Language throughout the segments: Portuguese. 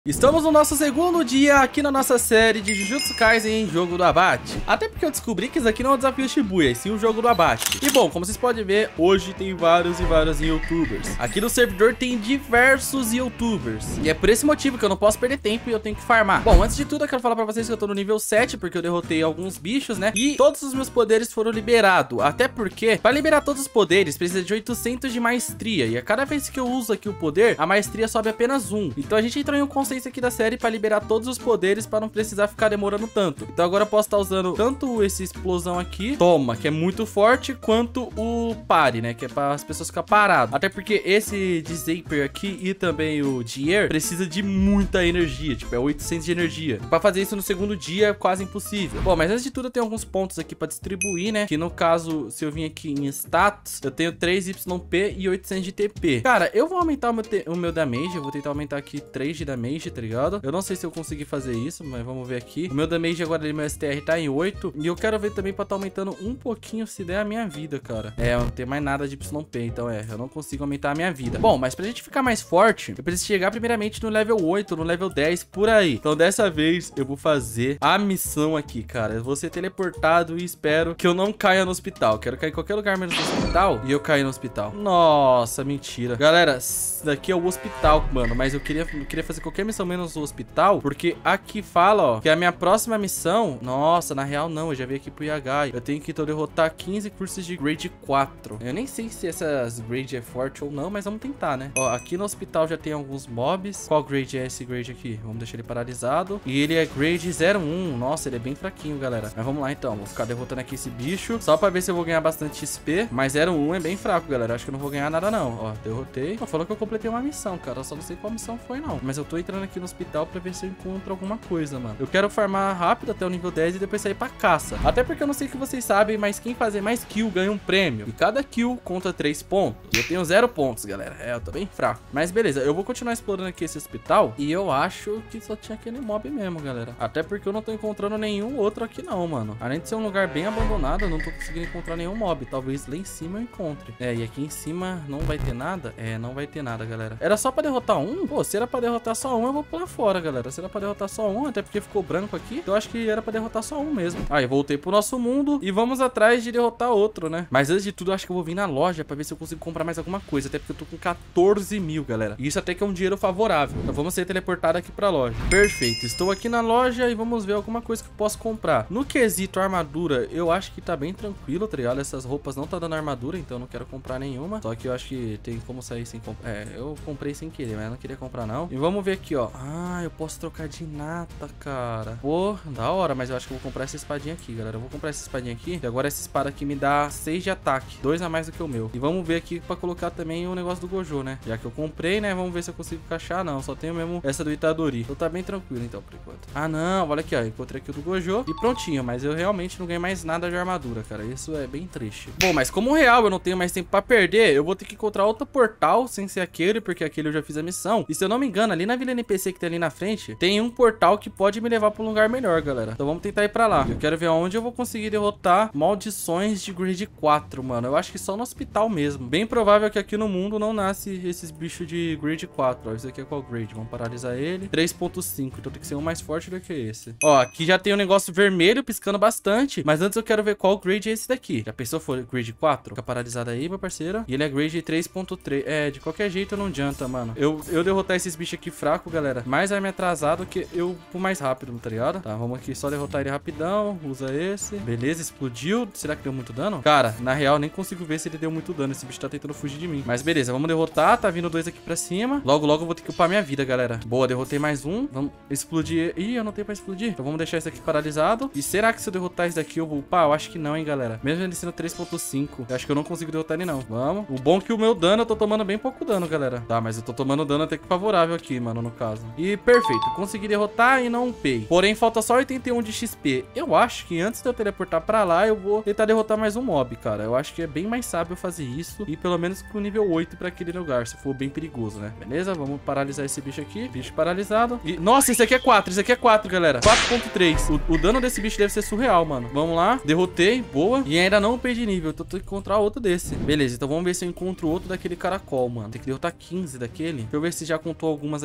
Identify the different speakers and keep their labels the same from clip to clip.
Speaker 1: Estamos no nosso segundo dia aqui na nossa série de Jujutsu Kaisen em Jogo do Abate. Até porque eu descobri que isso aqui não é o desafio Shibuya, e sim o Jogo do Abate. E bom, como vocês podem ver, hoje tem vários youtubers. Aqui no servidor tem diversos youtubers. E é por esse motivo que eu não posso perder tempo e eu tenho que farmar. Bom, antes de tudo eu quero falar pra vocês que eu tô no nível 7, porque eu derrotei alguns bichos, né? E todos os meus poderes foram liberados. Até porque, pra liberar todos os poderes, precisa de 800 de maestria. E a cada vez que eu uso aqui o poder, a maestria sobe apenas 1. Então a gente entrou em um conceito aqui da série para liberar todos os poderes para não precisar ficar demorando tanto. Então agora eu posso estar usando tanto esse explosão aqui, toma, que é muito forte, quanto o pare, né, que é para as pessoas ficar paradas. Até porque esse de Zaper aqui e também o Dier precisa de muita energia, tipo é 800 de energia. Para fazer isso no segundo dia é quase impossível. Bom, mas antes de tudo eu tenho alguns pontos aqui para distribuir, né, que no caso, se eu vim aqui em status, eu tenho 3YP e 800 de TP. Cara, eu vou aumentar o meu damage, eu vou tentar aumentar aqui 3 de damage, tá ligado? Eu não sei se eu consegui fazer isso, mas vamos ver aqui. O meu damage agora, meu STR tá em 8. E eu quero ver também pra tá aumentando um pouquinho, se der a minha vida, cara. É, eu não tenho mais nada de YP, então eu não consigo aumentar a minha vida. Bom, mas pra gente ficar mais forte, eu preciso chegar primeiramente no level 8, no level 10, por aí. Então dessa vez, eu vou fazer a missão aqui, cara. Eu vou ser teleportado e espero que eu não caia no hospital. Quero cair em qualquer lugar menos no hospital e eu caí no hospital. Nossa, mentira. Galera, daqui é o hospital, mano. Mas eu queria fazer qualquer missão menos o hospital, porque aqui fala, ó, que a minha próxima missão, nossa, na real não, eu já vi aqui pro Yagai, eu tenho que então derrotar 15 cursos de grade 4. Eu nem sei se essas grade é forte ou não, mas vamos tentar, né? Ó, aqui no hospital já tem alguns mobs. Qual grade é esse grade aqui? Vamos deixar ele paralisado. E ele é grade 01, nossa, ele é bem fraquinho, galera. Mas vamos lá então, vou ficar derrotando aqui esse bicho, só pra ver se eu vou ganhar bastante XP, mas 01 é bem fraco, galera, acho que eu não vou ganhar nada não. Ó, derrotei. Ó, falou que eu completei uma missão, cara, eu só não sei qual missão foi não, mas eu tô entrando aqui no hospital pra ver se eu encontro alguma coisa, mano. Eu quero farmar rápido até o nível 10 e depois sair pra caça. Até porque eu não sei que vocês sabem, mas quem fazer mais kill ganha um prêmio. E cada kill conta 3 pontos. E eu tenho 0 pontos, galera. É, eu tô bem fraco. Mas beleza, eu vou continuar explorando aqui esse hospital. E eu acho que só tinha aquele mob mesmo, galera. Até porque eu não tô encontrando nenhum outro aqui não, mano. Além de ser um lugar bem abandonado, eu não tô conseguindo encontrar nenhum mob. Talvez lá em cima eu encontre. É, e aqui em cima não vai ter nada? É, não vai ter nada, galera. Era só pra derrotar um? Pô, se era pra derrotar só um, eu vou pular fora, galera. Se era pra derrotar só um, até porque ficou branco aqui, eu acho que era pra derrotar só um mesmo. Aí, voltei pro nosso mundo e vamos atrás de derrotar outro, né? Mas antes de tudo, eu acho que eu vou vir na loja pra ver se eu consigo comprar mais alguma coisa, até porque eu tô com 14 mil, galera. E isso até que é um dinheiro favorável. Então vamos ser teleportados aqui pra loja. Perfeito, estou aqui na loja e vamos ver alguma coisa que eu posso comprar. No quesito armadura, eu acho que tá bem tranquilo, tá ligado? Essas roupas não tá dando armadura, então eu não quero comprar nenhuma. Só que eu acho que tem como sair sem comprar. É, eu comprei sem querer, mas eu não queria comprar não. E vamos ver aqui, ó. Ah, eu posso trocar de nata, cara. Pô, da hora, mas eu acho que eu vou comprar essa espadinha aqui, galera. Eu vou comprar essa espadinha aqui. E agora essa espada aqui me dá 6 de ataque. 2 a mais do que o meu. E vamos ver aqui pra colocar também o negócio do Gojo, né? Já que eu comprei, né? Vamos ver se eu consigo encaixar. Não, só tenho mesmo essa do Itadori. Então tá bem tranquilo, então, por enquanto. Ah, não. Olha aqui, ó. Encontrei aqui o do Gojo. E prontinho. Mas eu realmente não ganhei mais nada de armadura, cara. Isso é bem triste. Bom, mas como real eu não tenho mais tempo pra perder, eu vou ter que encontrar outro portal sem ser aquele, porque aquele eu já fiz a missão. E se eu não me engano, ali na Vila NPC que tem ali na frente, tem um portal que pode me levar pra um lugar melhor, galera. Então vamos tentar ir pra lá. Eu quero ver onde eu vou conseguir derrotar maldições de grade 4, mano. Eu acho que só no hospital mesmo. Bem provável que aqui no mundo não nasce esses bichos de grade 4. Ó, esse aqui é qual grade? Vamos paralisar ele. 3.5. Então tem que ser um mais forte do que esse. Ó, aqui já tem um negócio vermelho piscando bastante. Mas antes eu quero ver qual grade é esse daqui. Já pensou for grade 4? Fica paralisado aí, meu parceiro. E ele é grade 3.3. É, de qualquer jeito não adianta, mano. Eu derrotar esses bichos aqui fraco, galera, mais vai me atrasar do que eu for mais rápido, tá ligado? Tá, vamos aqui só derrotar ele rapidão. Usa esse. Beleza, explodiu. Será que deu muito dano? Cara, na real, nem consigo ver se ele deu muito dano. Esse bicho tá tentando fugir de mim. Mas beleza, vamos derrotar. Tá vindo 2 aqui pra cima. Logo, logo eu vou ter que upar minha vida, galera. Boa, derrotei mais um. Vamos explodir. Ih, eu não tenho pra explodir. Então vamos deixar esse aqui paralisado. E será que se eu derrotar esse daqui eu vou upar? Eu acho que não, hein, galera. Mesmo ele sendo 3.5. Eu acho que eu não consigo derrotar ele, não. Vamos. O bom é que o meu dano, eu tô tomando bem pouco dano, galera. Tá, mas eu tô tomando dano até que favorável aqui, mano, no caso. E perfeito. Consegui derrotar e não upei. Porém, falta só 81 de XP. Eu acho que antes de eu teleportar pra lá, eu vou tentar derrotar mais um mob, cara. Eu acho que é bem mais sábio fazer isso. E pelo menos com o nível 8 pra aquele lugar, se for bem perigoso, né? Beleza? Vamos paralisar esse bicho aqui. Bicho paralisado. E, nossa, esse aqui é 4. Esse aqui é 4, galera. 4.3. O dano desse bicho deve ser surreal, mano. Vamos lá. Derrotei. Boa. E ainda não upei de nível. Então tenho que encontrar outro desse. Beleza, então vamos ver se eu encontro outro daquele caracol, mano. Tem que derrotar 15 daquele. Deixa eu ver se já contou algumas aqui, pelo menos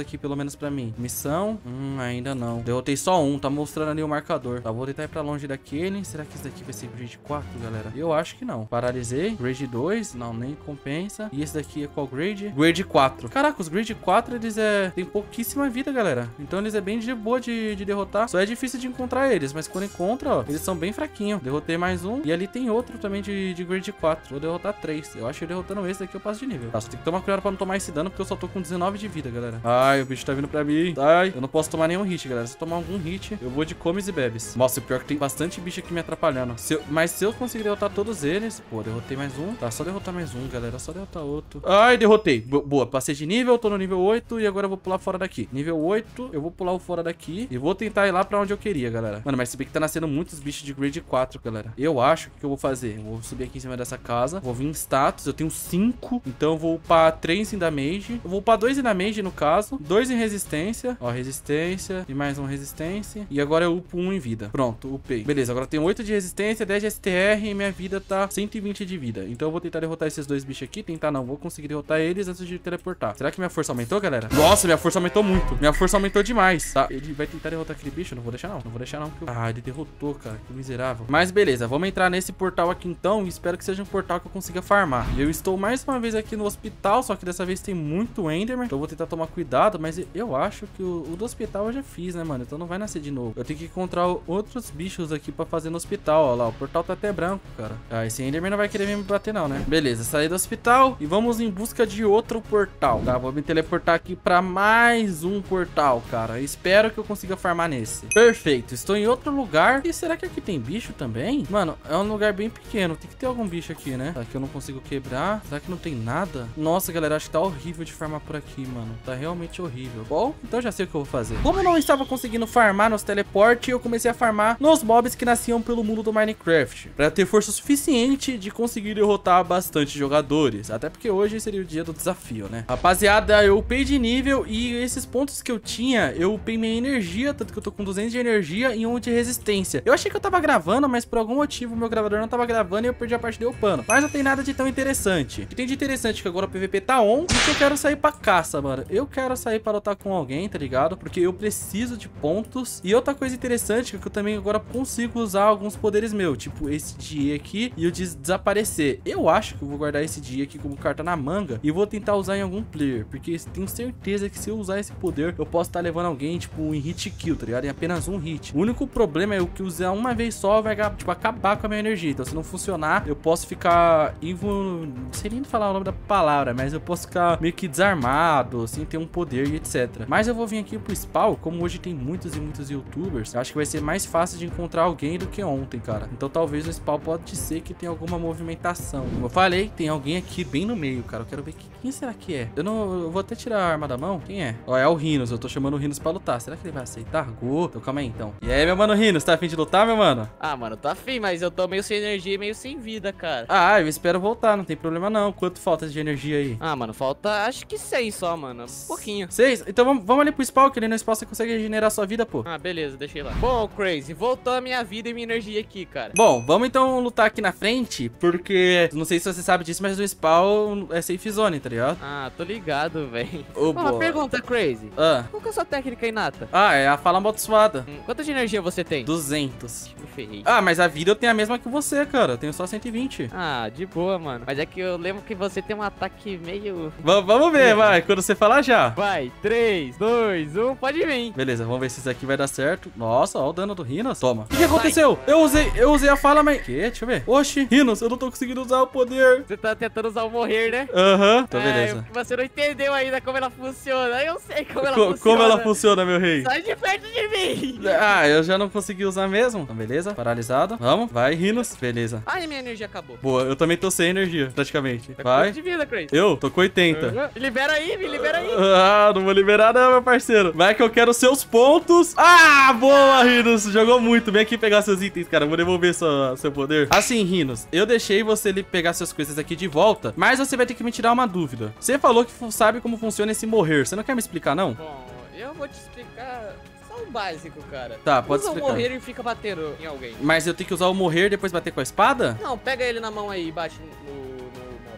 Speaker 1: menos pra mim. Missão? Ainda não. Derrotei só um, tá mostrando ali o marcador. Tá, vou tentar ir pra longe daquele. Será que esse daqui vai ser grade 4, galera? Eu acho que não. Paralisei. Grade 2? Não, nem compensa. E esse daqui é qual grade? Grade 4. Caraca, os grade 4, eles tem pouquíssima vida, galera. Então eles é bem de boa de derrotar. Só é difícil de encontrar eles, mas quando encontra, ó, eles são bem fraquinhos. Derrotei mais um. E ali tem outro também de grade 4. Vou derrotar 3. Eu acho que derrotando esse daqui eu passo de nível. Tá, só tem que tomar cuidado pra não tomar esse dano, porque eu só tô com 19 de vida, galera. Ai, o bicho tá vindo pra mim. Ai, eu não posso tomar nenhum hit, galera. Se eu tomar algum hit, eu vou de comes e bebes. Nossa, o pior é que tem bastante bicho aqui me atrapalhando. Mas se eu conseguir derrotar todos eles... Pô, derrotei mais um. Tá, só derrotar mais um, galera. Só derrotar outro. Ai, derrotei. Boa, passei de nível, tô no nível 8 e agora eu vou pular fora daqui. Nível 8, eu vou pular o fora daqui e vou tentar ir lá pra onde eu queria, galera. Mano, mas se bem que tá nascendo muitos bichos de grade 4, galera. Eu acho que eu vou fazer. Eu vou subir aqui em cima dessa casa. Vou vir em status. Eu tenho 5. Então eu vou upar 3 em damage. Eu vou upar 2 em damage, no caso. 2 em resistência. Ó, resistência. E mais um resistência. E agora eu upo 1 em vida. Pronto, upei. Beleza, agora eu tenho 8 de resistência, 10 de STR e minha vida tá 120 de vida. Então eu vou tentar derrotar esses dois bichos aqui. Tentar não, vou conseguir derrotar eles antes de teleportar. Será que minha força aumentou, galera? Nossa, minha força aumentou muito. Minha força aumentou demais. Tá, ele vai tentar derrotar aquele bicho? Eu não vou deixar não. Não vou deixar não. Ah, ele derrotou, cara. Que miserável. Mas beleza, vamos entrar nesse portal aqui então. E espero que seja um portal que eu consiga farmar. E eu estou mais uma vez aqui no hospital, só que dessa vez tem muito Enderman. Então eu vou tentar tomar cuidado, mas eu acho que o do hospital eu já fiz, né, mano? Então não vai nascer de novo. Eu tenho que encontrar outros bichos aqui pra fazer no hospital, ó lá. O portal tá até branco, cara. Ah, esse Enderman não vai querer me bater não, né? Beleza, saí do hospital e vamos em busca de outro portal. Tá, vou me teleportar aqui pra mais um portal, cara. Espero que eu consiga farmar nesse. Perfeito, estou em outro lugar. E será que aqui tem bicho também? Mano, é um lugar bem pequeno. Tem que ter algum bicho aqui, né? Tá, que eu não consigo quebrar. Será que não tem nada? Nossa, galera, acho que tá horrível de farmar por aqui, mano. Tá realmente horrível. Bom, então já sei o que eu vou fazer. Como eu não estava conseguindo farmar nos teleportes, eu comecei a farmar nos mobs que nasciam pelo mundo do Minecraft, pra ter força suficiente de conseguir derrotar bastante jogadores. Até porque hoje seria o dia do desafio, né? Rapaziada, eu upei de nível e esses pontos que eu tinha, eu upei minha energia, tanto que eu tô com 200 de energia e 1 de resistência. Eu achei que eu tava gravando, mas por algum motivo o meu gravador não tava gravando e eu perdi a parte de upando. Mas não tem nada de tão interessante. O que tem de interessante é que agora o PVP tá on e que eu quero sair pra caça, mano. Eu quero sair pra lutar com alguém, tá ligado? Porque eu preciso de pontos. E outra coisa interessante é que eu também agora consigo usar alguns poderes meus, tipo esse dia aqui e o de desaparecer. Eu acho que eu vou guardar esse dia aqui como carta na manga e vou tentar usar em algum player, porque tenho certeza que se eu usar esse poder, eu posso estar levando alguém, tipo, em hit kill, tá ligado? Em apenas um hit. O único problema é o que usar uma vez só vai, tipo, acabar com a minha energia. Então, se não funcionar, eu posso ficar não sei nem falar o nome da palavra, mas eu posso ficar meio que desarmado, sem ter um poder e etc. Mas eu vou vir aqui pro spawn, como hoje tem muitos e muitos youtubers, eu acho que vai ser mais fácil de encontrar alguém do que ontem, cara. Então talvez no spawn pode ser que tenha alguma movimentação. Como eu falei, tem alguém aqui bem no meio, cara. Eu quero ver quem será que é. Eu vou até tirar a arma da mão. Quem é? Ó, é o Rhinos. Eu tô chamando o Rhinos pra lutar. Será que ele vai aceitar? Então calma aí, então. E aí, meu mano Rhinos, tá afim de lutar, meu mano?
Speaker 2: Ah, mano, tô afim, mas eu tô meio sem energia e meio sem vida, cara.
Speaker 1: Ah, eu espero voltar, não tem problema não. Quanto falta de energia aí?
Speaker 2: Ah, mano, falta acho que 6 só, mano. Pouquinho.
Speaker 1: 6? Então vamos ali pro spawn, que ali no spawn você consegue regenerar sua vida, pô.
Speaker 2: Ah, beleza, deixei lá. Bom, Crazy, voltou a minha vida e minha energia aqui, cara.
Speaker 1: Bom, vamos então lutar aqui na frente, porque não sei se você sabe disso, mas no spawn é safe zone, tá ligado?
Speaker 2: Ah, tô ligado, velho.
Speaker 1: Uma
Speaker 2: pergunta, Crazy.
Speaker 1: Qual
Speaker 2: que é a sua técnica inata?
Speaker 1: Ah, é a fala amaldiçoada.
Speaker 2: Quanta de energia você tem?
Speaker 1: 200.
Speaker 2: Me ferrei.
Speaker 1: Ah, mas a vida eu tenho a mesma que você, cara. Eu tenho só 120.
Speaker 2: Ah, de boa, mano. Mas é que eu lembro que você tem um ataque meio...
Speaker 1: Vamos ver, vai. Quando você falar já.
Speaker 2: Vai, 3, 2, 1, pode vir.
Speaker 1: Beleza, vamos ver se isso aqui vai dar certo. Nossa, ó o dano do Rhinos. Toma. O que aconteceu? Eu usei a fala, mas... Que? Deixa eu ver. Oxi, Rhinos, eu não tô conseguindo usar o poder.
Speaker 2: Você tá tentando usar o morrer, né?
Speaker 1: Aham. Então, beleza.
Speaker 2: Você não entendeu ainda como ela funciona. Eu sei como ela funciona.
Speaker 1: Como ela funciona, meu rei?
Speaker 2: Sai de perto de mim.
Speaker 1: Ah, eu já não consegui usar mesmo. Então, beleza. Paralisado. Vamos. Vai, Rhinos. Beleza.
Speaker 2: Ai, minha energia acabou.
Speaker 1: Boa, eu também tô sem energia, praticamente.
Speaker 2: Tá
Speaker 1: vai.
Speaker 2: de vida, Crazy.
Speaker 1: Eu tô com 80.
Speaker 2: Me libera aí, me libera aí.
Speaker 1: Ah, não vou liberar não, meu parceiro. Vai que eu quero seus pontos. Ah, boa, Rhinos. Jogou muito. Vem aqui pegar seus itens, cara. Eu vou devolver seu poder. Assim, Rhinos, eu deixei você pegar suas coisas aqui de volta, mas você vai ter que me tirar uma dúvida. Você falou que sabe como funciona esse morrer. Você não quer me explicar, não?
Speaker 2: Bom, eu vou te explicar só o básico, cara.
Speaker 1: Tá, pode explicar.
Speaker 2: Usa o morrer e fica batendo em alguém.
Speaker 1: Mas eu tenho que usar o morrer e depois bater com a espada?
Speaker 2: Não, pega ele na mão aí e bate no mob.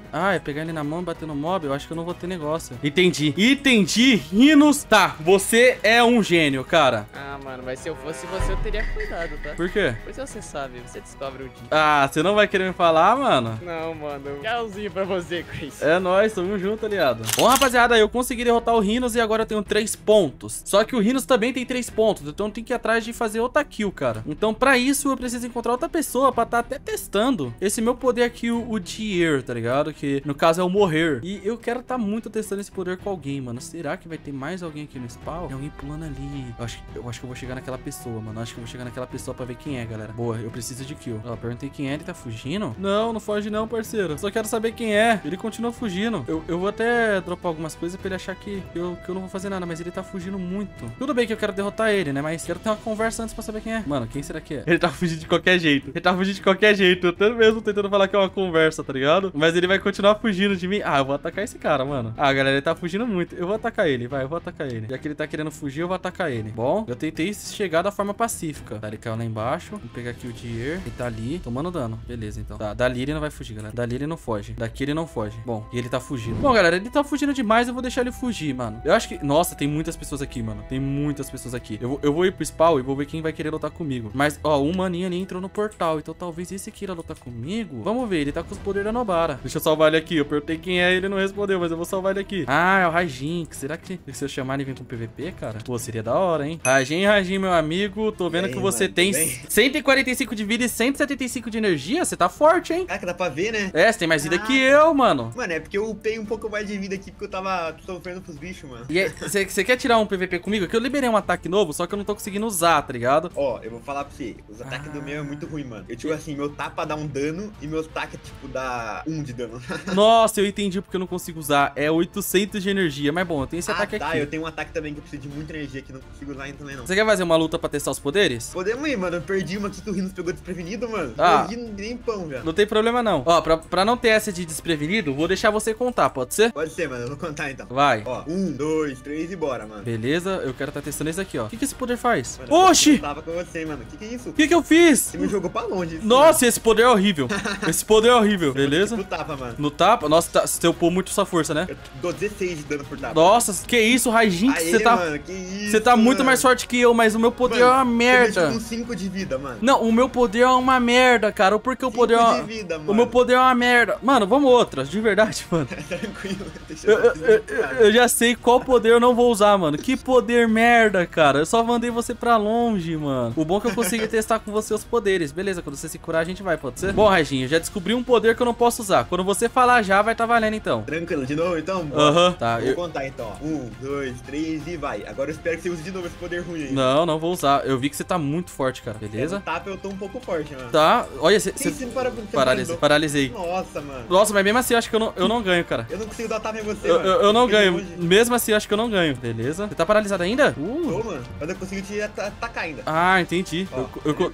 Speaker 1: Ah, é pegar ele na mão e bater no mob? Eu acho que eu não vou ter negócio. Entendi. Entendi, Rhinos. Tá, você é um gênio, cara.
Speaker 2: Ah, mano, mas se eu fosse você, eu teria cuidado, tá?
Speaker 1: Por quê?
Speaker 2: Pois você sabe, você descobre o dia.
Speaker 1: Ah, você não vai querer me falar, mano?
Speaker 2: Não, mano. Tchauzinho pra você, Chris.
Speaker 1: É nóis, tamo junto, aliado. Bom, rapaziada, eu consegui derrotar o Rhinos e agora eu tenho 3 pontos. Só que o Rhinos também tem 3 pontos, então eu tenho que ir atrás de fazer outra kill, cara. Então, pra isso, eu preciso encontrar outra pessoa pra tá até testando esse meu poder aqui, o Dier, tá ligado? Que, no caso, é o morrer. E eu quero tá muito testando esse poder com alguém, mano. Será que vai ter mais alguém aqui no spawn? Tem alguém pulando ali. Eu acho que eu vou chegar naquela pessoa, mano. Eu acho que eu vou chegar naquela pessoa pra ver quem é, galera. Boa, eu preciso de kill. Ó, perguntei quem é, ele tá fugindo? Não, não foge não, parceiro. Só quero saber quem é. Ele continua fugindo. Eu vou até dropar algumas coisas pra ele achar que eu não vou fazer nada, mas ele tá fugindo muito. Tudo bem que eu quero derrotar ele, né? Mas quero ter uma conversa antes pra saber quem é. Mano, quem será que é? Ele tá fugindo de qualquer jeito. Ele tá fugindo de qualquer jeito. Eu até mesmo tentando falar que é uma conversa, tá ligado? Mas ele vai continuar fugindo de mim. Ah, eu vou atacar esse cara, mano. Ah, galera, ele tá fugindo muito. Eu vou atacar ele, vai, eu vou atacar ele. Já que ele tá querendo fugir, eu vou atacar ele. Bom, eu tentei chegar da forma pacífica. Tá, ele caiu lá embaixo. Vou pegar aqui o Dier. Ele tá ali, tomando dano. Beleza, então. Tá, dali ele não vai fugir, galera. Dali ele não foge. Daqui ele não foge. Bom, e ele tá fugindo. Bom, galera, ele tá fugindo demais. Eu vou deixar ele fugir, mano. Eu acho que... Nossa, tem muitas pessoas aqui, mano. Tem muitas pessoas aqui. Eu vou ir pro spawn e vou ver quem vai querer lutar comigo. Mas, ó, um maninho ali entrou no portal. Então talvez esse queira lutar comigo. Vamos ver, ele tá com os poderes da Nobara. Deixa eu salvar ele aqui. Eu perguntei quem é, ele não respondeu, mas eu vou salvar ele aqui. Ah, é o Rajin. Será que se eu chamar ele vem com PVP, cara? Pô, seria da hora, hein? Rajin, meu amigo. Tô vendo que você tem 145 de vida e 175 de energia. Você tá forte, hein?
Speaker 3: Caraca, dá pra ver, né?
Speaker 1: É, você tem mais vida que eu, mano.
Speaker 3: Mano, é porque eu upei um pouco mais de vida aqui, porque eu tava sofrendo pros bichos, mano.
Speaker 1: E você quer tirar um PVP comigo? Que eu liberei um ataque novo, só que eu não tô conseguindo usar, tá ligado?
Speaker 3: Ó, eu vou falar pra você, os ataques do meu é muito ruim, mano. Eu, tipo assim, meu tapa dá um dano e meu ataque, tipo, dá 1 de dano.
Speaker 1: Nossa, eu entendi porque eu não consigo usar. É 800 de energia, mas bom, eu tenho esse ataque aqui.
Speaker 3: Eu tenho um ataque também que eu preciso de muita energia, que não consigo usar ainda também, não.
Speaker 1: Você quer fazer uma luta pra testar os poderes?
Speaker 3: Podemos ir, mano. Eu perdi uma aqui que o Rhinos pegou desprevenido, mano. Perdi nem pão, já.
Speaker 1: Não tem problema, não. Ó, pra não ter essa de desprevenido, vou deixar você contar, pode ser?
Speaker 3: Pode ser, mano. Eu vou contar, então.
Speaker 1: Vai.
Speaker 3: Ó, 1, 2, 3 e bora, mano.
Speaker 1: Beleza, eu quero tá testando esse aqui, ó. O que esse poder faz?
Speaker 3: Mano,
Speaker 1: Oxi!
Speaker 3: eu tava com você, mano. Que é isso?
Speaker 1: O que eu fiz?
Speaker 3: Você me jogou pra longe.
Speaker 1: Nossa, esse poder é horrível. Esse poder é horrível, beleza?
Speaker 3: No tapa, mano.
Speaker 1: No tapa? Nossa, você upou muito sua força, né?
Speaker 3: Eu dou 16 de dano por tapa.
Speaker 1: Nossa, que isso, Rajin, você tá...
Speaker 3: Mano, que isso,
Speaker 1: você tá muito
Speaker 3: mano.
Speaker 1: mais forte que eu, mas o meu poder é uma merda.
Speaker 3: Eu com 5 de vida, mano.
Speaker 1: Não, o meu poder é uma merda, cara. Porque o poder é uma... O meu poder é uma merda. Mano, vamos outras, de verdade, mano.
Speaker 3: Tranquilo, deixa
Speaker 1: eu já sei qual poder eu não vou usar, mano. Que poder merda, cara. Eu só mandei você pra longe, mano. O bom é que eu consegui testar com você os poderes. Beleza, quando você se curar, a gente vai, pode ser? Bom, Rajin, eu já descobri um poder que eu não posso usar. Quando você falar já, vai tá valendo, então.
Speaker 3: Tranquilo, de novo, então?
Speaker 1: Aham, tá.
Speaker 3: Vou contar, então, ó. 1, 2, 3 e vai. Agora eu espero que você use de novo esse poder ruim aí.
Speaker 1: Não vou usar. Eu vi que você tá muito forte, cara. Beleza?
Speaker 3: No tapa eu tô um pouco forte, mano.
Speaker 1: Tá. Olha, você... Paralisei.
Speaker 3: Nossa, mano.
Speaker 1: Nossa, mas mesmo assim eu acho que eu não ganho, cara.
Speaker 3: Eu não consigo dar tapa em você, mano.
Speaker 1: Eu não ganho. Mesmo assim, eu acho que eu não ganho. Beleza. Você tá paralisado ainda?
Speaker 3: Tô, mano. Mas eu consigo te atacar ainda.
Speaker 1: Ah, entendi.
Speaker 3: Ó,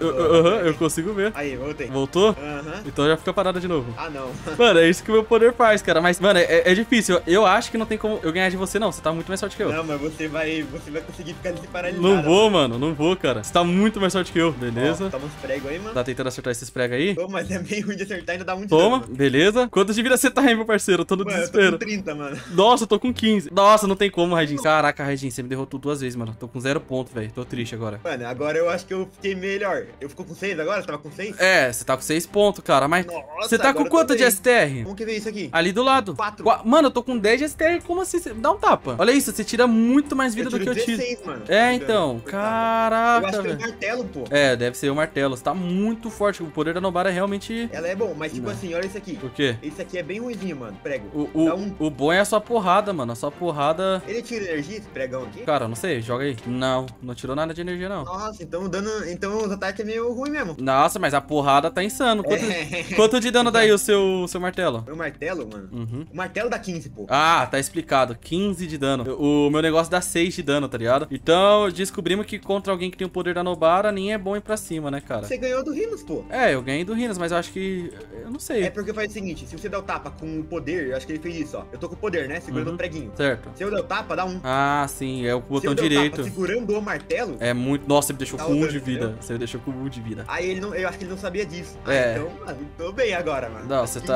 Speaker 1: Eu consigo ver.
Speaker 3: Aí, voltei.
Speaker 1: Voltou?
Speaker 3: Aham.
Speaker 1: Então já fica parada de novo.
Speaker 3: Ah, não.
Speaker 1: Mano, é isso que o meu poder faz, cara. Mas, mano, é difícil. Eu acho que não tem como eu ganhar de você, não. Você tá muito mais forte que eu.
Speaker 3: Não, mas você vai conseguir ficar se paralisado.
Speaker 1: Não vou, mano. Não vou, cara. Você tá muito mais forte que eu. Beleza.
Speaker 3: Ó, toma uns pregos aí, mano.
Speaker 1: Tá tentando acertar esses pregos aí?
Speaker 3: Pô, mas é meio ruim de acertar, ainda dá muito
Speaker 1: Toma,
Speaker 3: dano,
Speaker 1: beleza. Quantos de vida você tá aí, meu parceiro? Eu tô no desespero.
Speaker 3: Eu tô com 30, mano.
Speaker 1: Nossa, eu tô com 15. Nossa, não tem como, Rajin. Caraca, Rajin, você me derrotou 2 vezes, mano. Tô com 0 ponto, velho. Tô triste agora.
Speaker 3: Mano, agora eu acho que eu fiquei melhor. Eu ficou com 6 agora? Você tava com 6?
Speaker 1: É, você tá com 6 pontos, cara. Mas
Speaker 3: Nossa,
Speaker 1: você tá com
Speaker 3: agora eu
Speaker 1: quanto
Speaker 3: tô
Speaker 1: de
Speaker 3: bem.
Speaker 1: STR?
Speaker 3: Como que vê isso aqui?
Speaker 1: Ali do lado.
Speaker 3: 4.
Speaker 1: Mano, eu tô com 10 de STR. Como assim? Dá um tapa. Olha isso, você tira muito mais vida do que eu tiro.
Speaker 3: 16, mano.
Speaker 1: É, então.
Speaker 3: Eu
Speaker 1: Caraca,
Speaker 3: acho que é o
Speaker 1: velho.
Speaker 3: martelo, pô.
Speaker 1: É, deve ser o martelo. Você tá muito forte. O poder da Nobara é realmente...
Speaker 3: Ela é bom, mas tipo
Speaker 1: Não.
Speaker 3: assim, olha isso aqui.
Speaker 1: O quê?
Speaker 3: Esse aqui é bem ruimzinho, mano. Prego. Dá
Speaker 1: O bom é a sua porrada, mano. A sua porrada...
Speaker 3: Ele tira energia, esse pregão aqui?
Speaker 1: Cara, não sei. Joga aí. Não tirou nada de energia, não.
Speaker 3: Nossa, então então os ataques é meio ruim mesmo.
Speaker 1: Nossa, mas a porrada tá insano. Quanto de dano daí o seu martelo?
Speaker 3: Meu martelo, mano.
Speaker 1: Uhum.
Speaker 3: O martelo dá 15, pô.
Speaker 1: Ah, tá explicado. 15 de dano. O meu negócio dá 6 de dano, tá ligado? Então, descobrimos que contra alguém que tem o poder da Nobara, nem é bom ir pra cima, né, cara?
Speaker 3: Você ganhou do Rhinos, pô.
Speaker 1: É, eu ganhei do Rhinos, mas eu acho que... Eu não sei.
Speaker 3: É porque faz o seguinte, se você der o tapa com o poder, eu acho que ele fez isso, ó. Eu tô com o poder, né? Segurando o preguinho.
Speaker 1: Certo.
Speaker 3: Se eu der o tapa, dá 1.
Speaker 1: Ah, sim. É o
Speaker 3: Se
Speaker 1: botão
Speaker 3: eu der o
Speaker 1: direito.
Speaker 3: tapa segurando o martelo,
Speaker 1: É muito... Nossa, você me deixou
Speaker 3: Tá
Speaker 1: com 1
Speaker 3: usando,
Speaker 1: de vida.
Speaker 3: entendeu?
Speaker 1: Você me deixou com 1 de vida.
Speaker 3: aí ele não, eu acho que ele não sabia disso.
Speaker 1: É.
Speaker 3: Então, mano, tô bem agora, mano.
Speaker 1: Não, você tá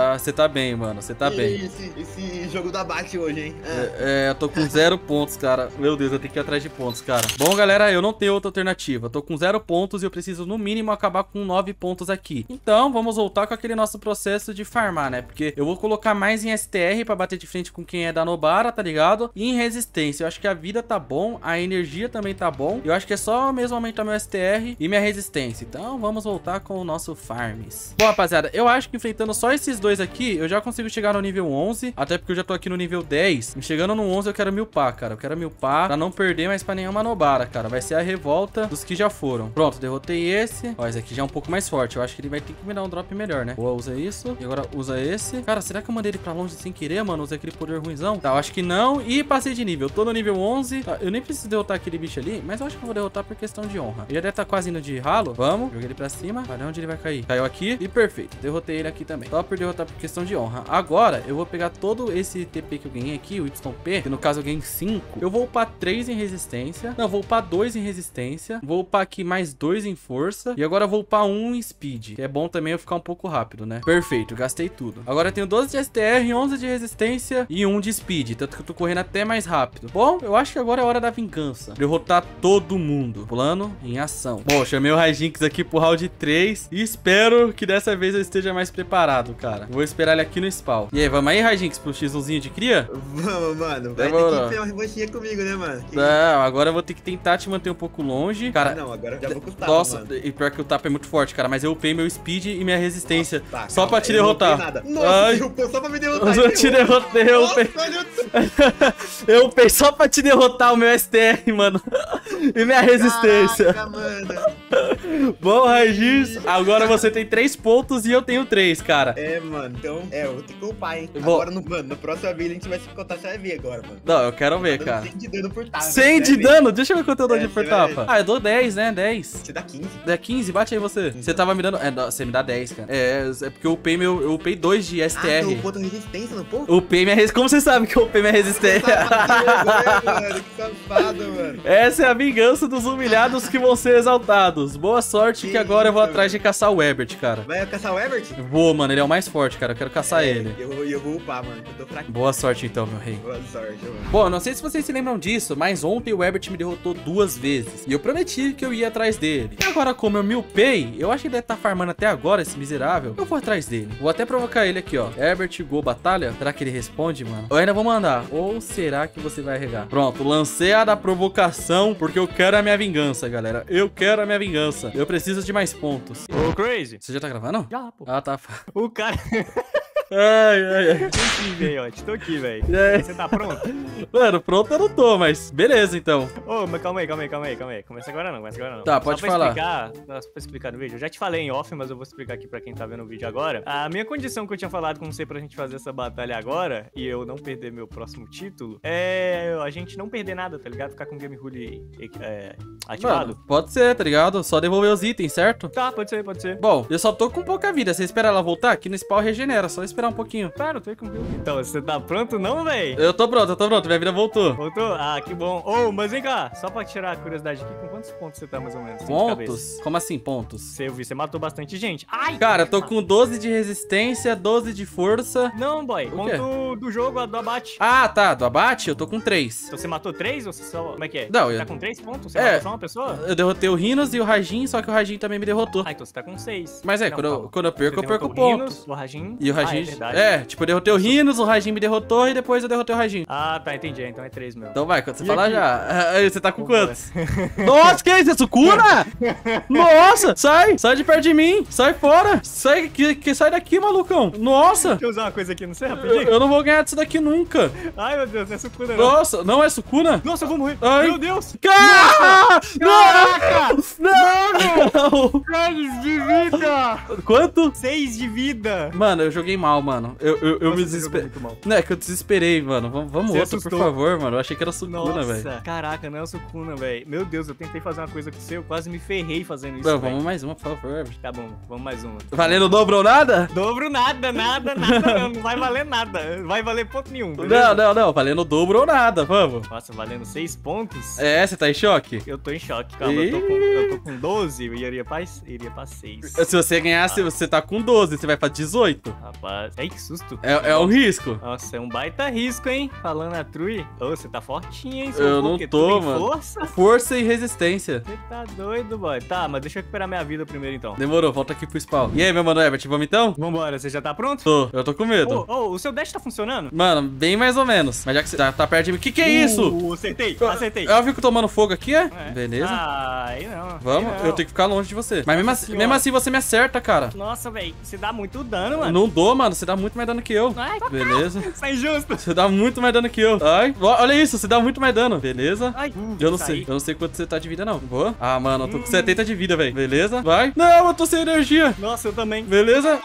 Speaker 1: bem, mano. Você tá bem.
Speaker 3: Esse jogo do abate hoje, hein?
Speaker 1: Eu tô com 0 pontos, cara. Meu Deus, eu tenho que ir atrás de pontos, cara. Bom, galera, eu não tenho outra alternativa. Eu tô com 0 pontos e eu preciso, no mínimo, acabar com 9 pontos aqui. Então, vamos voltar com aquele nosso processo de farmar, né? Porque eu vou colocar mais em STR pra bater de frente com quem é da Nobara, tá ligado? E em resistência. Eu acho que a vida tá bom, a energia também tá bom. Eu acho que é só mesmo aumentar meu STR e minha resistência. Então, vamos voltar com o nosso farms. Bom, rapaziada, eu acho que enfrentando só esses dois aqui, eu já consigo chegar no nível 11. Até porque eu já tô aqui no nível 10. E chegando no 11, eu quero milpar, cara. Eu quero milpar pra não perder mais pra nenhuma Nobara, cara. Vai ser a revolta dos que já foram. Pronto, derrotei esse. Ó, esse aqui já é um pouco mais forte. Eu acho que ele vai ter que me dar um drop melhor, né? Boa, usa isso. E agora usa esse. Cara, será que eu mandei ele pra longe sem querer, mano? Usei aquele poder ruimzão. Tá, eu acho que não. E passei de nível. Eu tô no nível 11. Tá, eu nem preciso derrotar aquele bicho ali, mas eu acho que eu vou derrotar por questão de honra. Ele já deve estar quase indo de ralo. Vamos. Joguei ele pra cima. Olha onde ele vai cair. Caiu aqui. E perfeito. Derrotei ele aqui também. Só por derrotar por questão de honra. Agora, eu vou pegar todo esse TP que eu ganhei aqui, o YP, que no caso eu ganhei 5. Eu vou upar 3 em resistência. Não, eu vou upar 2 em resistência. Vou upar aqui mais 2 em força. E agora eu vou upar 1 em speed. Que é bom também eu ficar um pouco rápido, né? Perfeito, gastei tudo. Agora eu tenho 12 de STR, 11 de resistência e 1 de speed. Tanto que eu tô correndo até mais rápido. Bom, eu acho que agora é hora da vingança. Derrotar todo mundo. Plano em ação. Bom, chamei o Rajinx aqui pro round 3. E espero que dessa vez eu esteja mais preparado, cara. Vou esperar ele aqui no spawn. E aí, vamos aí, Rajinx, pro X1zinho de cria?
Speaker 3: Vamos, mano. Vai ter que ter uma revanchinha comigo, né, mano?
Speaker 1: Não, agora eu vou ter que tentar te manter um pouco longe. Cara,
Speaker 3: não, agora já vou custar.
Speaker 1: Nossa,
Speaker 3: mano.
Speaker 1: e pior que o tapa é muito forte, cara. Mas eu upei meu speed e minha resistência.
Speaker 3: Nossa, tá,
Speaker 1: só
Speaker 3: calma,
Speaker 1: pra te
Speaker 3: eu não
Speaker 1: derrotar.
Speaker 3: upei nada. Nossa,
Speaker 1: Ai,
Speaker 3: só pra me derrotar.
Speaker 1: eu te derrotei, eu upei. Eu upei só pra te derrotar o meu STR, mano. E minha resistência.
Speaker 3: Caraca, mano.
Speaker 1: Bom, Rajinx, agora você tem 3 pontos e eu tenho 3, cara.
Speaker 3: É, mano. Então, eu vou ter que upar, hein?
Speaker 1: Vou...
Speaker 3: Agora, mano, na próxima vez a gente vai se contar, você vai ver agora, mano.
Speaker 1: Não, eu quero ver, cara.
Speaker 3: 100 de dano por tapa.
Speaker 1: 100 de dano? Deixa eu ver quanto eu dou de por tapa.
Speaker 3: Vai...
Speaker 1: Ah, eu dou 10, né? 10.
Speaker 3: Você dá 15.
Speaker 1: Dá 15? Bate aí você.
Speaker 3: Então.
Speaker 1: Você tava me dando... você me dá 10, cara. É porque eu upei 2 de STR.
Speaker 3: Ah, tu upou tua resistência, não pô?
Speaker 1: Upei minha resistência. Como você sabe que eu upei minha resistência?
Speaker 3: Mano, que safado, mano.
Speaker 1: Essa é a vingança dos humilhados que vão ser exaltados. Boa sorte que agora eu vou atrás de caçar o Ebert, cara.
Speaker 3: Vai caçar o Ebert?
Speaker 1: Vou, mano. Ele é o mais forte, cara. Eu quero caçar ele.
Speaker 3: Eu vou upar, mano. Eu tô fraco.
Speaker 1: Boa sorte então, meu rei.
Speaker 3: Boa sorte, mano.
Speaker 1: Bom, não sei se vocês se lembram disso, mas ontem o Ebert me derrotou 2 vezes. E eu prometi que eu ia atrás dele. E agora, como eu me upei, eu acho que ele deve estar farmando até agora, esse miserável. Eu vou atrás dele. Vou até provocar ele aqui, ó. Ebert, Go, batalha. Será que ele responde, mano? Eu ainda vou mandar. Ou será que você vai regar? Pronto, lancei a da provocação, porque eu quero a minha vingança, galera. Eu quero a minha vingança. Eu preciso de mais pontos.
Speaker 2: Ô, Crazy.
Speaker 1: Você já tá gravando?
Speaker 2: Já, pô.
Speaker 1: Ah, tá.
Speaker 2: O cara...
Speaker 1: Ai.
Speaker 2: Enfim, velho, ó. Tô aqui, velho. Você tá pronto?
Speaker 1: Mano, pronto eu não tô, mas beleza, então.
Speaker 2: Ô, mas calma aí. Começa agora não.
Speaker 1: Tá, pode falar.
Speaker 2: Só pra explicar no vídeo. Eu já te falei em off, mas eu vou explicar aqui pra quem tá vendo o vídeo agora. A minha condição que eu tinha falado com você pra gente fazer essa batalha agora, e eu não perder meu próximo título, é a gente não perder nada, tá ligado? Ficar com o Game Rule ativado.
Speaker 1: Mano, pode ser, tá ligado? Só devolver os itens, certo?
Speaker 2: Tá, pode ser.
Speaker 1: Bom, eu só tô com pouca vida. Você espera ela voltar? Aqui no spawn regenera. Só esperar um pouquinho.
Speaker 2: Claro, tô aí com o Então, você tá pronto não, véi?
Speaker 1: Eu tô pronto. Minha vida voltou.
Speaker 2: Voltou? Ah, que bom. Ô, mas vem cá. Só pra tirar a curiosidade aqui, com quantos pontos você tá mais ou menos?
Speaker 1: Pontos? Como assim, pontos?
Speaker 2: Eu vi, você matou bastante gente. Ai!
Speaker 1: Cara, eu tô com 12 de resistência, 12 de força.
Speaker 2: Não, boy.
Speaker 1: O quê?
Speaker 2: Ponto do jogo, do abate.
Speaker 1: Ah, tá. Do abate, eu tô com 3.
Speaker 2: Então você matou 3 ou você só... Como é que é?
Speaker 1: Não,
Speaker 2: Você
Speaker 1: eu...
Speaker 2: tá com 3 pontos? Você matou só uma pessoa?
Speaker 1: Eu derrotei o Rhinos e o Rajin, só que o Rajin também me derrotou.
Speaker 2: Ah, então você tá com 6.
Speaker 1: Mas é,
Speaker 2: não,
Speaker 1: quando eu perco,
Speaker 2: você
Speaker 1: eu perco
Speaker 2: derrotou o
Speaker 1: ponto.
Speaker 2: Rhinos, o Rajin.
Speaker 1: E o Rajin...
Speaker 2: é,
Speaker 1: tipo, eu derrotei o Rhinos, o Rajin me derrotou e depois eu derrotei o Rajin.
Speaker 2: Ah, tá, entendi. Então é 3 mesmo.
Speaker 1: Então vai, quando você
Speaker 2: E
Speaker 1: falar
Speaker 2: aqui?
Speaker 1: já. Aí, você tá com quantos? Nossa, que isso? É Sukuna? Nossa, sai de perto de mim. Sai fora. Sai daqui, malucão. Nossa.
Speaker 2: Deixa eu usar uma coisa aqui, não sei, rapidinho.
Speaker 1: Eu não vou ganhar disso daqui nunca.
Speaker 2: Ai, meu Deus, não é Sukuna, não.
Speaker 1: Nossa, não é Sukuna?
Speaker 2: Nossa, eu vou morrer.
Speaker 1: Ai.
Speaker 2: Meu Deus.
Speaker 1: Caraca!
Speaker 2: Caraca!
Speaker 1: Não!
Speaker 2: 6 de vida!
Speaker 1: Quanto?
Speaker 2: 6 de vida!
Speaker 1: Mano, eu joguei mal, mano. Eu me desesperei. Não, é que eu desesperei, mano. Vamos
Speaker 2: Você
Speaker 1: outro,
Speaker 2: assustou.
Speaker 1: por favor, mano. Eu achei que era Sukuna, velho.
Speaker 2: Nossa, caraca, não é o Sukuna, velho. Meu Deus, eu tentei fazer uma coisa com você, eu quase me ferrei fazendo isso,
Speaker 1: Não,
Speaker 2: véi.
Speaker 1: vamos mais uma, por favor.
Speaker 2: Tá bom, vamos mais uma.
Speaker 1: Valendo o dobro ou nada?
Speaker 2: Dobro nada, não vai valer nada. Vai valer ponto nenhum, beleza?
Speaker 1: Não. Valendo o dobro ou nada, vamos.
Speaker 2: Nossa, valendo 6 pontos?
Speaker 1: É, você tá em choque?
Speaker 2: Eu tô em choque, calma. Eu tô com 12, eu iria iria pra 6.
Speaker 1: Se você ganhasse, você tá com 12, você vai pra 18.
Speaker 2: Rapaz, ai que susto.
Speaker 1: É um risco.
Speaker 2: Nossa, é um baita risco, hein? Falando a Trui. Ô, você tá fortinho, hein?
Speaker 1: Eu não tô, mano.
Speaker 2: Força?
Speaker 1: Força e resistência.
Speaker 2: Você tá doido, boy. Tá, mas deixa eu recuperar minha vida primeiro, então.
Speaker 1: Demorou, volta aqui pro spawn. E aí, meu mano Herbert, vamos então?
Speaker 2: Vambora, você já tá pronto?
Speaker 1: Eu tô com medo.
Speaker 2: Ô, o seu dash tá funcionando?
Speaker 1: Mano, bem mais ou menos. Mas já que você tá perto de mim. Que é isso?
Speaker 2: Acertei.
Speaker 1: Eu fico tomando fogo aqui, é?
Speaker 2: É.
Speaker 1: Beleza.
Speaker 2: Ah, aí não.
Speaker 1: Vamos,
Speaker 2: aí não.
Speaker 1: eu tenho que ficar longe de você. Mas mesmo assim você me acerta, cara.
Speaker 2: Nossa, velho, você dá muito dano,
Speaker 1: Eu
Speaker 2: mano.
Speaker 1: não dou, mano. Você dá muito mais dano que eu.
Speaker 2: Ai,
Speaker 1: Beleza.
Speaker 2: isso é injusto.
Speaker 1: Você dá muito mais dano que eu. Ai, olha isso, você dá muito mais dano. Beleza.
Speaker 2: Ai,
Speaker 1: Eu não sei. Eu não sei quanto você tá de vida, não. Boa. Ah, mano, eu tô com 70 de vida, velho. Beleza. Vai. Não, eu tô sem energia.
Speaker 2: Nossa, eu também.
Speaker 1: Beleza.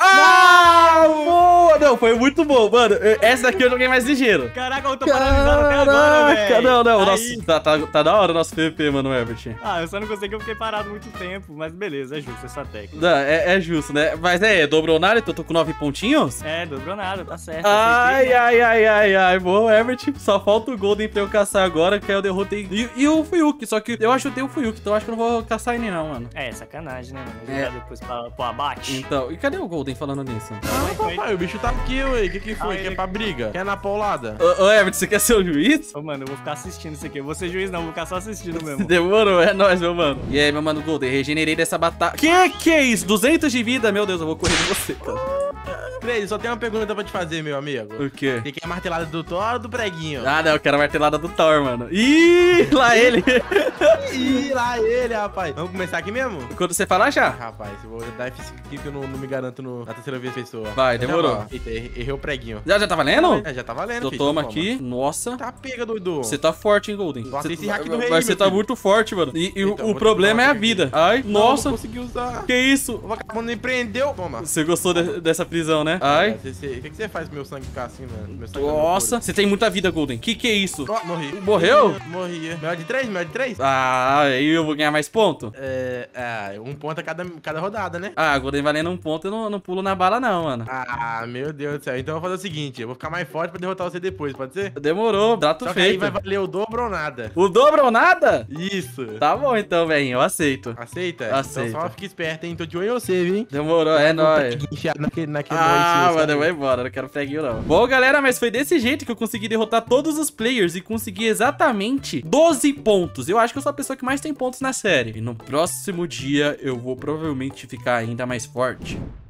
Speaker 1: Ah, boa. Não, foi muito bom, mano. Essa daqui eu joguei mais ligeiro.
Speaker 2: Caraca, eu tô paralisado até agora, velho.
Speaker 1: Não.
Speaker 2: Aí.
Speaker 1: Nossa, tá da hora o nosso PVP, mano, Herbert.
Speaker 2: Ah, eu só não gostei que eu fiquei parado muito tempo, mas beleza, é justo essa técnica.
Speaker 1: Não, é justo, né? Mas dobrou nada, então eu tô com 9 pontinhos?
Speaker 2: É, dobrou nada, tá certo.
Speaker 1: Ai,
Speaker 2: aceitei.
Speaker 1: ai. Boa, Herbert. Só falta o Golden pra eu caçar agora, que aí eu derrotei. E o Fuyuki, só que eu ajudei o Fuyuki, então eu acho que eu não vou caçar ele não, mano.
Speaker 2: É, sacanagem, né, mano?
Speaker 1: É.
Speaker 2: Jogar depois pro abate.
Speaker 1: Então, e cadê o Golden falando nisso?
Speaker 4: Papai, o bicho tá aqui, ué. Que foi?
Speaker 2: Ah,
Speaker 4: Quer pra briga? Quer na paulada?
Speaker 1: Ô, Herbert, você quer ser o juiz?
Speaker 2: Ô, mano, eu vou ficar assistindo isso aqui. Eu vou ser juiz, não, vou ficar só assistindo mesmo.
Speaker 1: Demorou, é nóis, meu mano. E aí, meu mano Golden, regenerei dessa batalha. Que é isso? 200 de vida? Meu Deus, eu vou correr de você, cara.
Speaker 4: Cleide, só tem uma pergunta pra te fazer, meu amigo.
Speaker 1: O quê?
Speaker 4: Você quer a martelada do Thor ou do preguinho?
Speaker 1: Ah, não, eu quero a martelada do Thor, mano. Ih, lá ele.
Speaker 4: Ih, lá ele, rapaz. Vamos começar aqui mesmo?
Speaker 1: Quando você falar já.
Speaker 4: Rapaz, eu vou dar F5 aqui que eu não me garanto na terceira vez pessoa.
Speaker 1: Vai,
Speaker 4: Já
Speaker 1: demorou.
Speaker 4: vou. Eita, errei o preguinho.
Speaker 1: Já tá valendo?
Speaker 4: É, já tá valendo,
Speaker 1: Eu
Speaker 4: filho,
Speaker 1: tomo
Speaker 4: então
Speaker 1: aqui. Nossa.
Speaker 4: Tá pega, doido.
Speaker 1: Você tá forte, hein, Golden?
Speaker 4: Nossa,
Speaker 1: Cê-
Speaker 4: esse hack do rei,
Speaker 1: Mas você
Speaker 4: meu
Speaker 1: tá
Speaker 4: filho.
Speaker 1: muito forte, mano. E
Speaker 4: Então,
Speaker 1: o
Speaker 4: vou
Speaker 1: problema é
Speaker 4: ter
Speaker 1: a
Speaker 4: que
Speaker 1: vida.
Speaker 4: dar
Speaker 1: Ai,
Speaker 4: Não,
Speaker 1: nossa.
Speaker 4: Não consegui usar.
Speaker 1: Que isso?
Speaker 4: O vagabundo me prendeu. Toma.
Speaker 1: Você gostou dessa prisão, né? Ai.
Speaker 4: O que você faz pro meu sangue ficar assim, mano? Meu sangue
Speaker 1: Nossa. Você tem muita vida, Golden. Que é isso?
Speaker 4: Ó, morri.
Speaker 1: Morreu?
Speaker 4: Morri. Melhor de 3? Melhor de 3?
Speaker 1: Ah, aí eu vou ganhar mais ponto?
Speaker 4: Um ponto a cada rodada, né?
Speaker 1: Ah, Golden valendo um ponto, eu não pulo na bala, não, mano.
Speaker 4: Ah, meu Deus do céu. Então eu vou fazer o seguinte, eu vou ficar mais forte pra derrotar você depois, pode ser?
Speaker 1: Demorou, trato
Speaker 4: Só que aí
Speaker 1: feito.
Speaker 4: vai valer o dobro ou nada.
Speaker 1: O dobro ou nada?
Speaker 4: Isso.
Speaker 1: Tá bom então, velhinho, eu aceito.
Speaker 4: Aceita?
Speaker 1: Aceita.
Speaker 4: Então só fica esperto, hein? Tô de olho em você, viu?
Speaker 1: Demorou, é nóis.
Speaker 4: Enfiado naquele
Speaker 1: Ah,
Speaker 4: oi,
Speaker 1: mano, eu vou embora, eu não quero freguinho não. Bom, galera, mas foi desse jeito que eu consegui derrotar todos os players e consegui exatamente 12 pontos. Eu acho que eu sou a pessoa que mais tem pontos na série. E no próximo dia eu vou provavelmente ficar ainda mais forte.